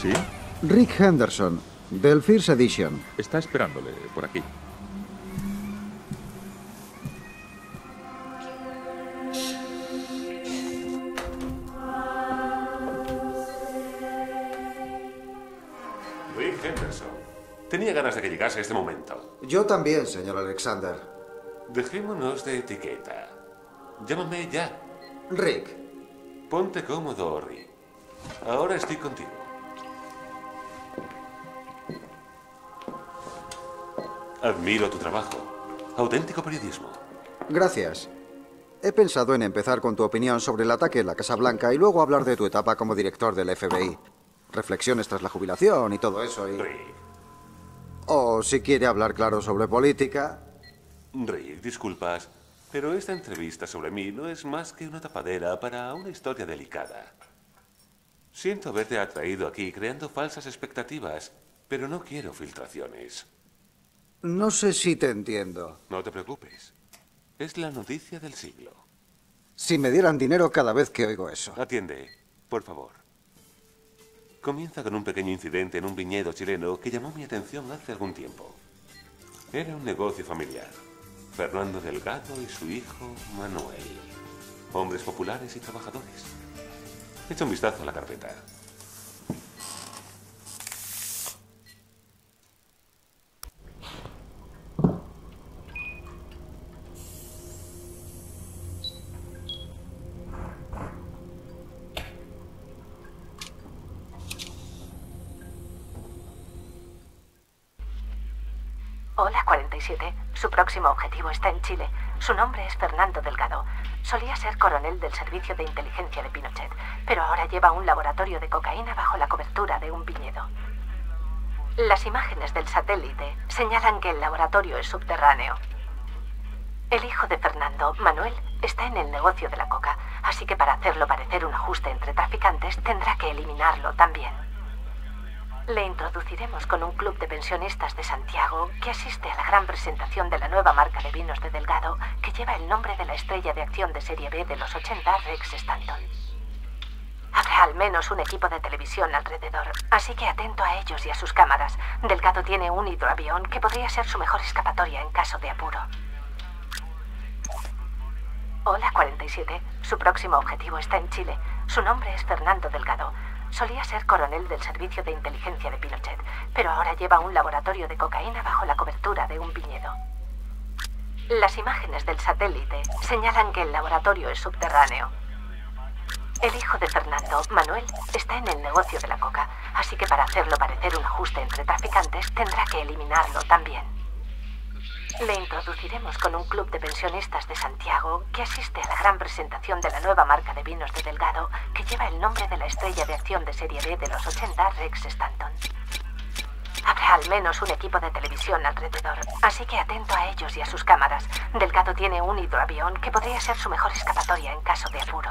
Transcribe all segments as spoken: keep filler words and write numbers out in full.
¿Sí? Rick Henderson, del First Edition. Está esperándole por aquí. Rick Henderson. Tenía ganas de que llegase este momento. Yo también, señor Alexander. Dejémonos de etiqueta. Llámame ya. Rick. Ponte cómodo, Rick. Ahora estoy contigo. Admiro tu trabajo. Auténtico periodismo. Gracias. He pensado en empezar con tu opinión sobre el ataque en la Casa Blanca y luego hablar de tu etapa como director del F B I. Reflexiones tras la jubilación y todo eso y... Rick. O si quiere hablar claro sobre política... Rick, disculpas, pero esta entrevista sobre mí no es más que una tapadera para una historia delicada. Siento haberte atraído aquí creando falsas expectativas, pero no quiero filtraciones. No sé si te entiendo. No te preocupes. Es la noticia del siglo. Si me dieran dinero cada vez que oigo eso. Atiende, por favor. Comienza con un pequeño incidente en un viñedo chileno que llamó mi atención hace algún tiempo. Era un negocio familiar. Fernando Delgado y su hijo Manuel. Hombres populares y trabajadores. Echa un vistazo a la carpeta. Hola, cuarenta y siete. Su próximo objetivo está en Chile. Su nombre es Fernando Delgado. Solía ser coronel del Servicio de Inteligencia de Pinochet, pero ahora lleva un laboratorio de cocaína bajo la cobertura de un viñedo. Las imágenes del satélite señalan que el laboratorio es subterráneo. El hijo de Fernando, Manuel, está en el negocio de la coca, así que para hacerlo parecer un ajuste entre traficantes tendrá que eliminarlo también. Le introduciremos con un club de pensionistas de Santiago que asiste a la gran presentación de la nueva marca de vinos de Delgado que lleva el nombre de la estrella de acción de serie B de los ochenta, Rex Stanton. Habrá al menos un equipo de televisión alrededor, así que atento a ellos y a sus cámaras. Delgado tiene un hidroavión que podría ser su mejor escapatoria en caso de apuro. Hola, cuarenta y siete. Su próximo objetivo está en Chile. Su nombre es Fernando Delgado. Solía ser coronel del Servicio de Inteligencia de Pinochet, pero ahora lleva un laboratorio de cocaína bajo la cobertura de un viñedo. Las imágenes del satélite señalan que el laboratorio es subterráneo. El hijo de Fernando, Manuel, está en el negocio de la coca, así que para hacerlo parecer un ajuste entre traficantes tendrá que eliminarlo también. Le introduciremos con un club de pensionistas de Santiago que asiste a la gran presentación de la nueva marca de vinos de Delgado que lleva el nombre de la estrella de acción de serie B de los ochenta, Rex Stanton. Habrá al menos un equipo de televisión alrededor, así que atento a ellos y a sus cámaras. Delgado tiene un hidroavión que podría ser su mejor escapatoria en caso de apuro.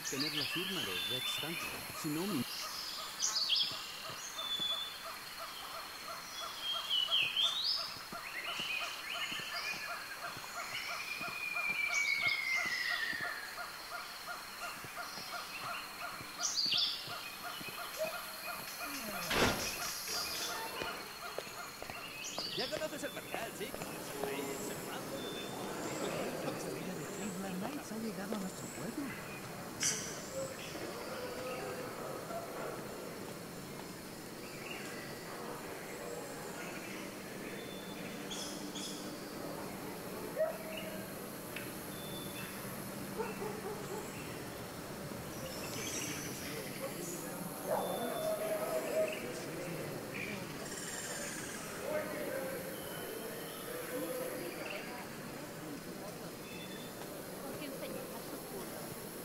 obtener la firma de Rex Stanton. Si no, mi... ¿Ya conoces el material, sí? La estrella de Cleveland Knights ha llegado a nuestro pueblo. Porque enseñará su culo.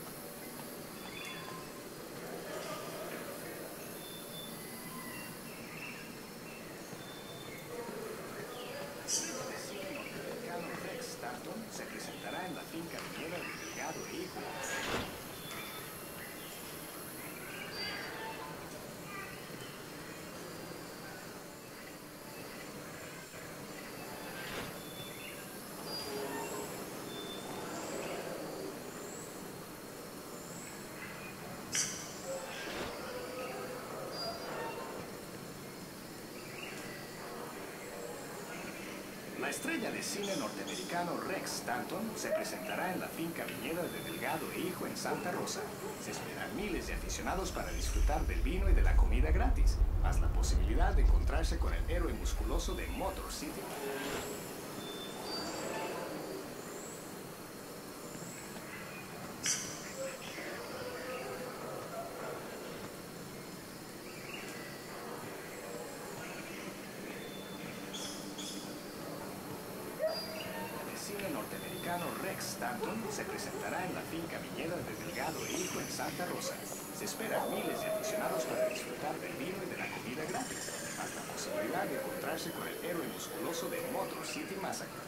norteamericano Rex Stanton se presentará en la finca viñera de Delgado e Hijo. La estrella de cine norteamericano Rex Stanton se presentará en la finca viñera de Delgado e Hijo en Santa Rosa. Se esperan miles de aficionados para disfrutar del vino y de la comida gratis, más la posibilidad de encontrarse con el héroe musculoso de Motor City. El cine norteamericano Rex Stanton se presentará en la finca viñera de Delgado e Hijo en Santa Rosa. Se esperan miles de aficionados para disfrutar del vino y de la comida gratis, más la posibilidad de encontrarse con el héroe musculoso de Motor City Massacre.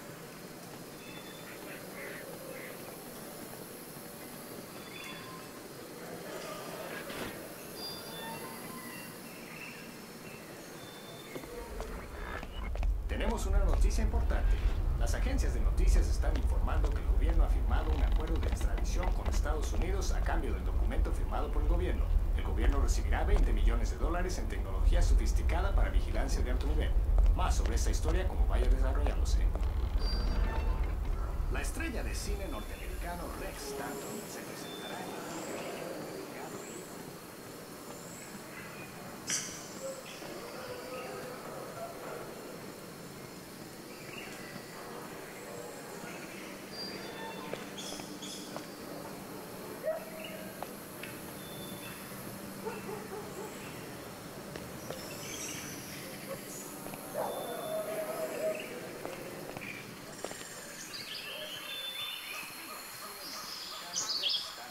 Tenemos una noticia importante. Las agencias de noticias están informando que el gobierno ha firmado un acuerdo de extradición con Estados Unidos a cambio del documento firmado por el gobierno. El gobierno recibirá veinte millones de dólares en tecnología sofisticada para vigilancia de alto nivel. Más sobre esta historia como vaya desarrollándose. La estrella de cine norteamericano Rex Stanton se presentará en la finca viñera de Delgado e Hijo. Rex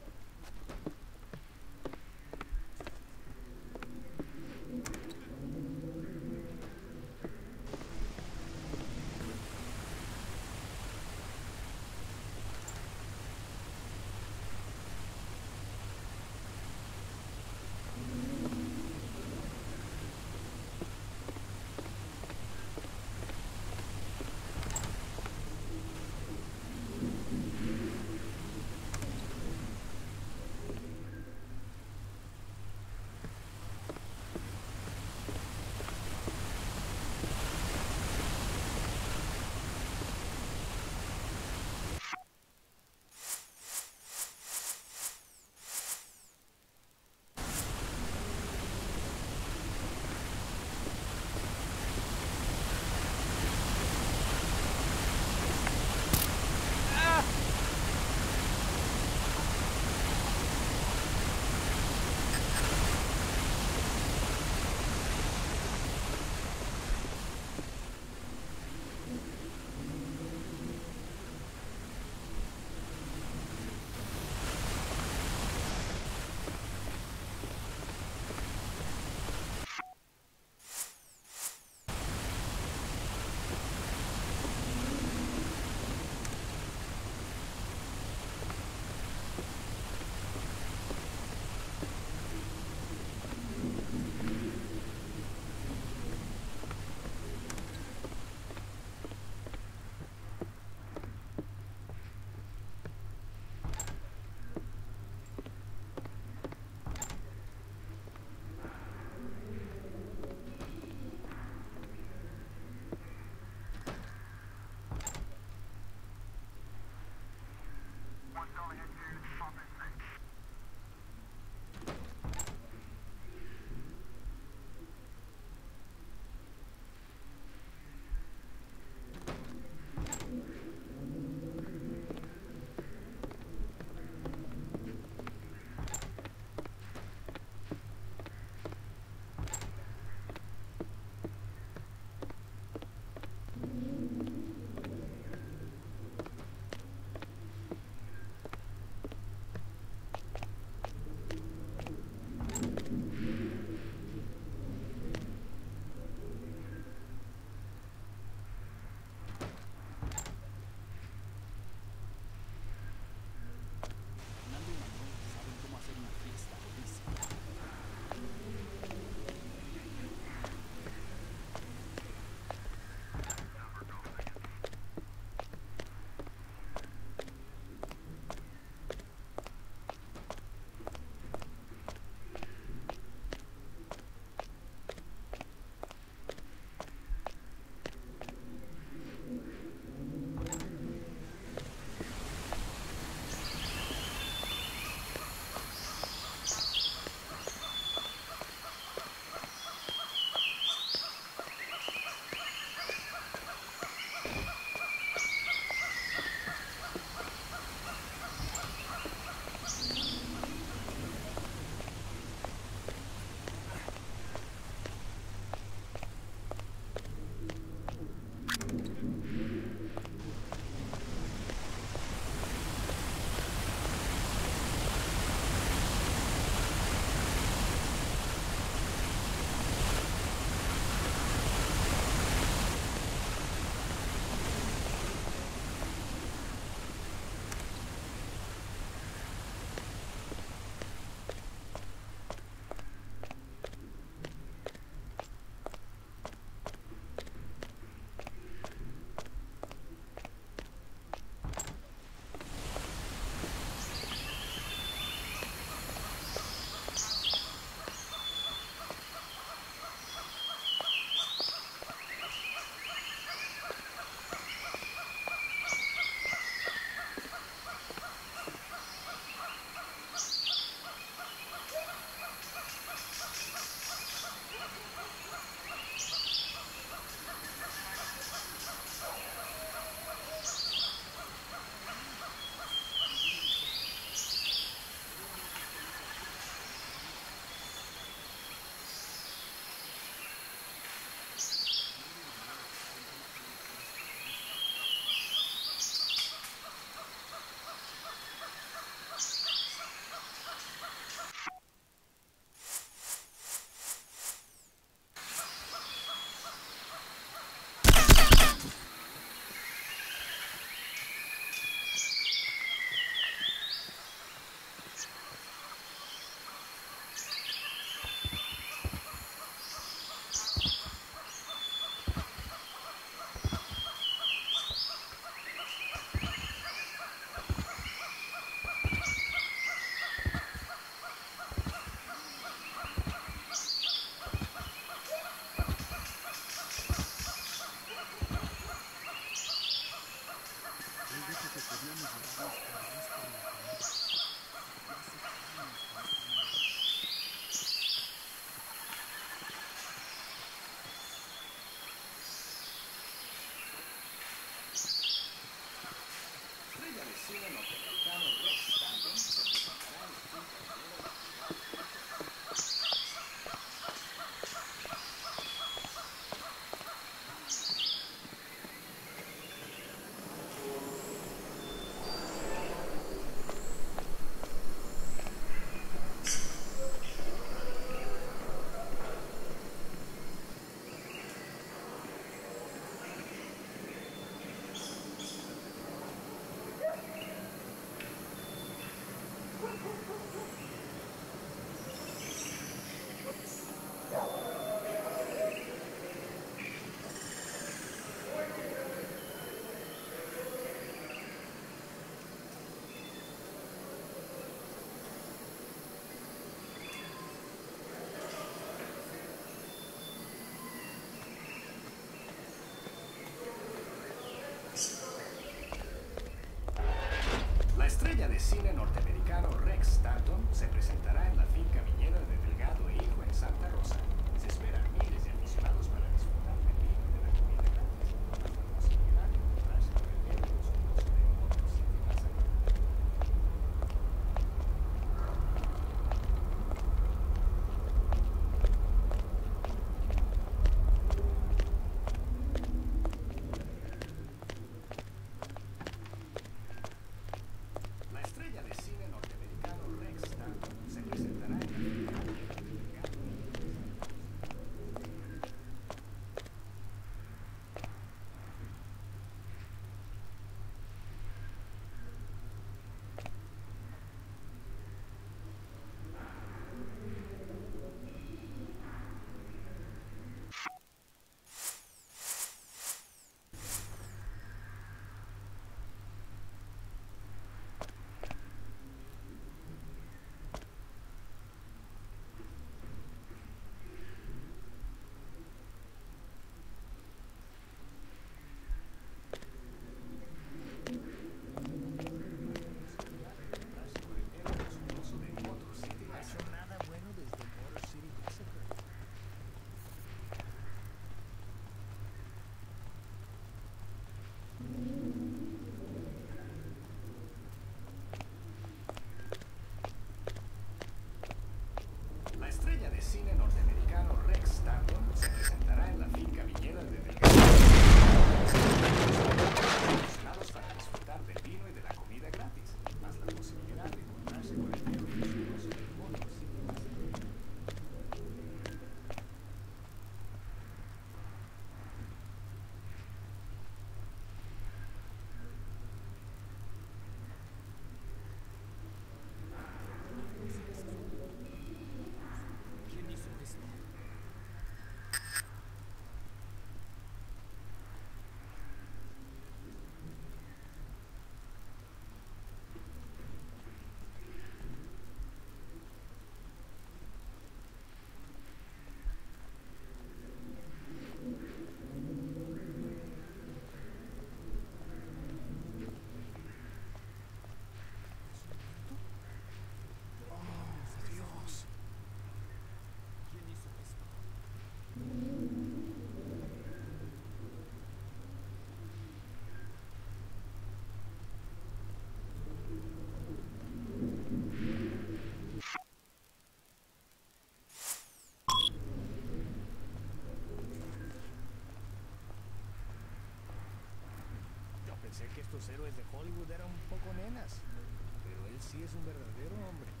estos héroes de Hollywood eran un poco nenas. Pero él sí es un verdadero hombre.